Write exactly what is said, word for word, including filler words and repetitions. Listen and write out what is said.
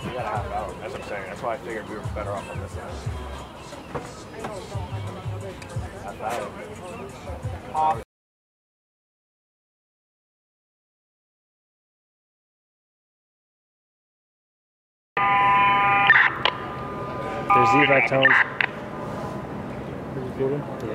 We got a half hour. That's what I'm saying. That's why I figured we were better off on this side. Half hour. Off. There's Z V A C tones. Are you recording?